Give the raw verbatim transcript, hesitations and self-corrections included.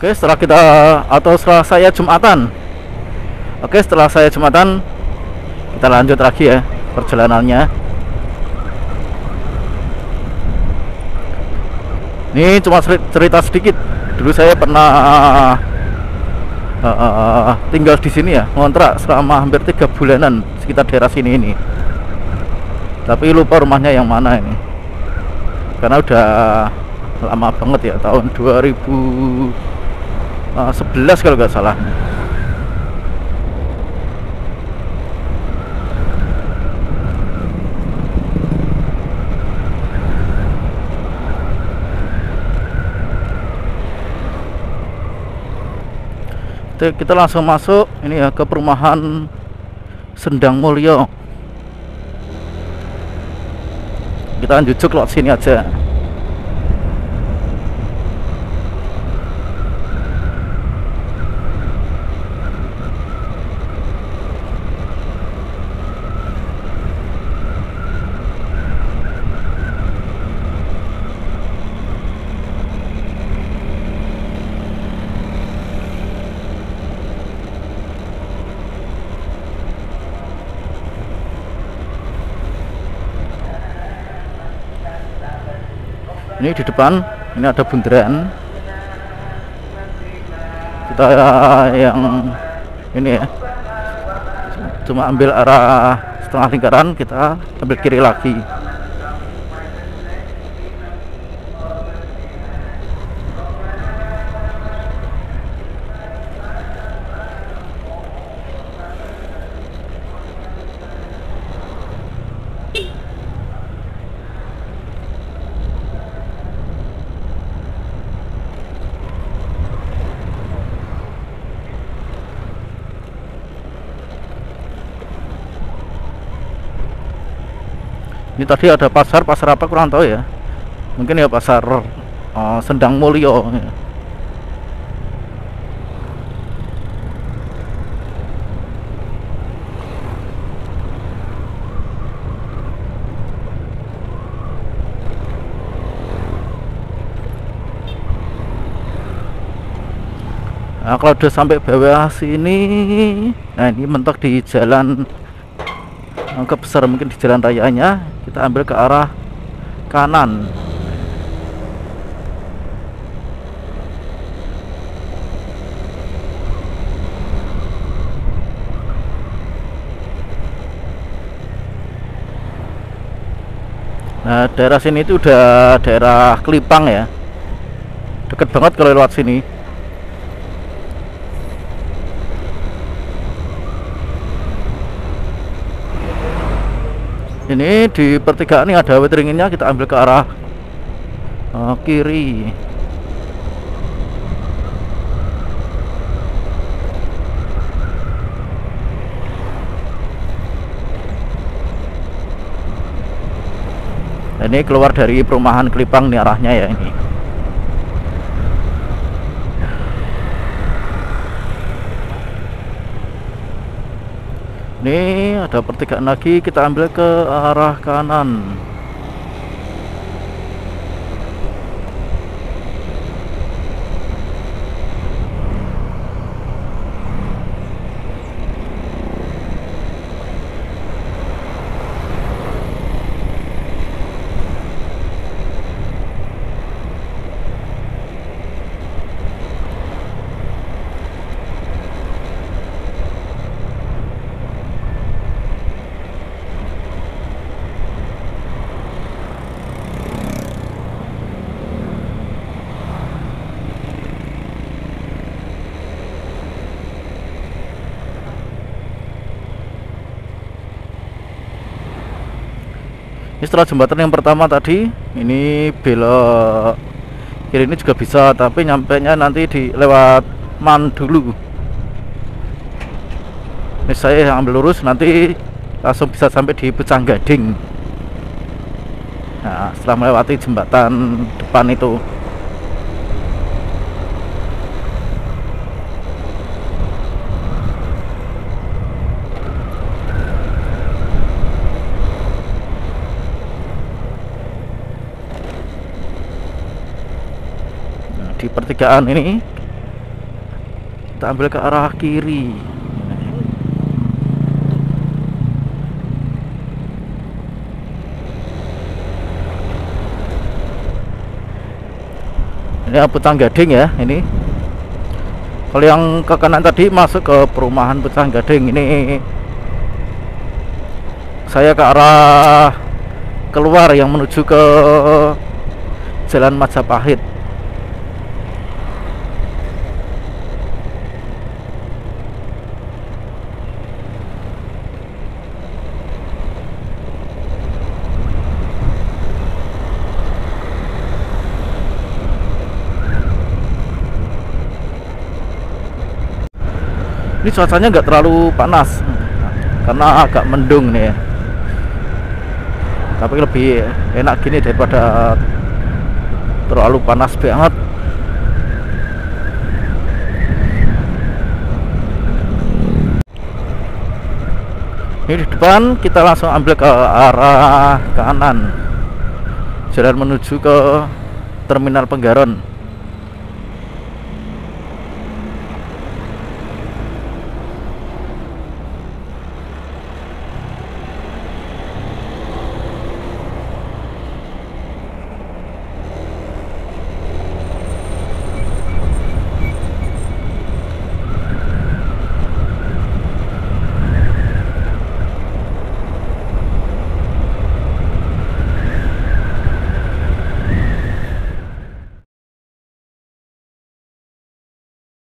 Oke, setelah kita atau setelah saya Jumatan. Oke, setelah saya Jumatan kita lanjut lagi ya perjalanannya. Ini cuma cerita sedikit. Dulu saya pernah uh, uh, tinggal di sini ya, ngontrak selama hampir tiga bulanan sekitar daerah sini ini. Tapi lupa rumahnya yang mana ini, karena udah lama banget ya, tahun dua ribu sebelas kalau nggak salah. Kita langsung masuk ini ya ke perumahan Sendang Mulyo. Kita lanjut lewat sini aja. Ini di depan ini ada bundaran. Kita yang ini ya, cuma ambil arah setengah lingkaran, kita ambil kiri lagi. Ini tadi ada pasar, pasar apa kurang tahu ya. Mungkin ya pasar uh, Sendang Mulyo ya. Nah, kalau udah sampai bawah sini, nah ini mentok di jalan agak besar, mungkin di jalan rayanya. Kita ambil ke arah kanan. Nah, daerah sini itu udah daerah Kelipang ya, deket banget kalau lewat sini. Ini di pertigaan ini ada weteringinnya, kita ambil ke arah uh, kiri. Nah, ini keluar dari perumahan Kelipang nih arahnya ya ini. Ini ada pertigaan lagi, kita ambil ke arah kanan. Ini setelah jembatan yang pertama tadi, ini belok kiri ini juga bisa, tapi nyampe nya nanti di lewat Man dulu. Ini saya yang ambil lurus, nanti langsung bisa sampai di Pucang Gading. Nah, setelah melewati jembatan depan itu. Di pertigaan ini kita ambil ke arah kiri. Ini Pucang Gading ya. Ini kalau yang ke kanan tadi masuk ke perumahan Pucang Gading. Ini saya ke arah keluar yang menuju ke Jalan Majapahit. Ini cuacanya nggak terlalu panas karena agak mendung nih ya. Tapi lebih enak gini daripada terlalu panas banget. Ini di depan kita langsung ambil ke arah kanan, jalan menuju ke Terminal Penggaron.